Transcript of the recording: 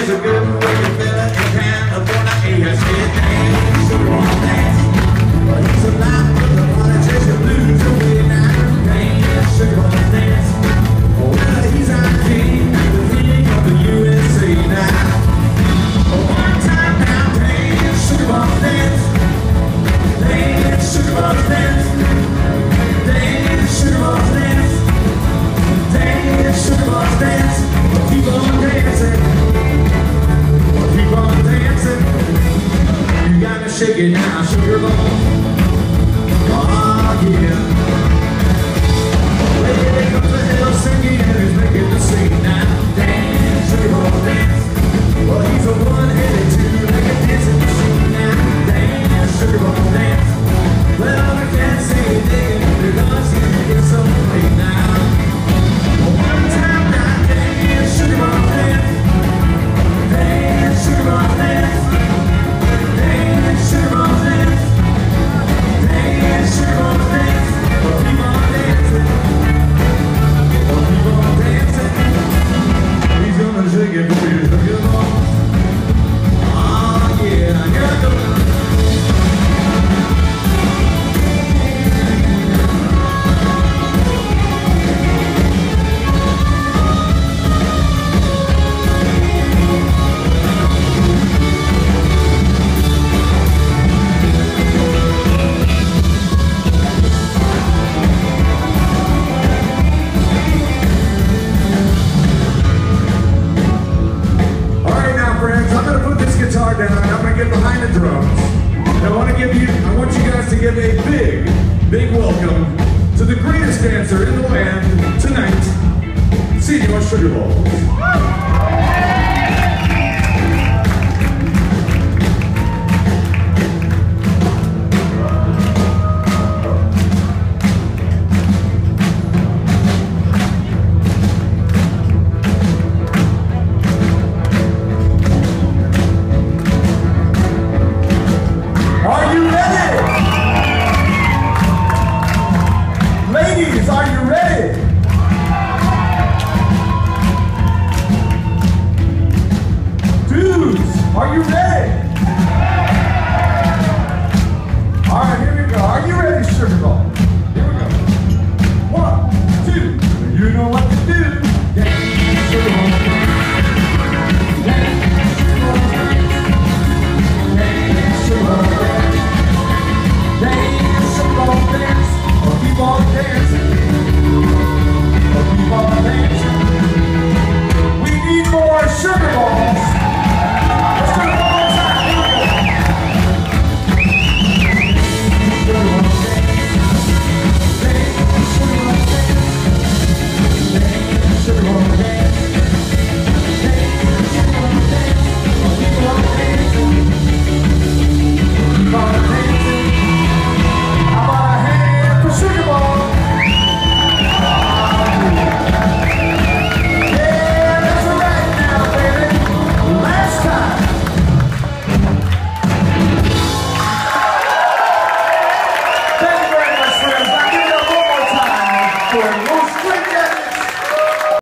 There's a good looking fella in California. He said, dance, sugar ball dance. But he's alive with the politician blues away now. Dance, sugar ball dance. Well, he's our king, the king of the USA now. One time now, dance, sugar ball dance. Dance, sugar ball dance. Dance, sugar ball dance. Dance, sugar ball dance. Keep on dancing. Keep on dancing. You gotta shake it now, sugar ball. Oh yeah. Way up the hill singing and he's making the scene now. Dance, sugar ball dance. Well, he's a one-headed two like a dancing machine now. Dance, sugar ball dance. Well, I can't say anything because he gets so late now. One time now, dance, sugar ball dance. Dance, sugar ball dance. Dance, sugar ball dance. Dance, sugar ball dance. Well, keep on dancing. Well, keep on dancing. He's gonna shake it for you, sugar ball. Oh yeah, here I go. Guitar down, and I'm going to get behind the drums. And I want you guys to give a big welcome to the greatest dancer in the land tonight, Senor Sugar Balls. Are you ready? Ladies, are you ready? Dudes, are you ready? All right, here we go. Are you ready, Sugar Ball? Here we go. 1, 2. You know what to do. Dance, Sugar Ball. Dance, Sugar Ball. Dance, Sugar Ball. Dance, sugar ball dance, or keep on dancing, or keep on dancing. We need more sugar balls.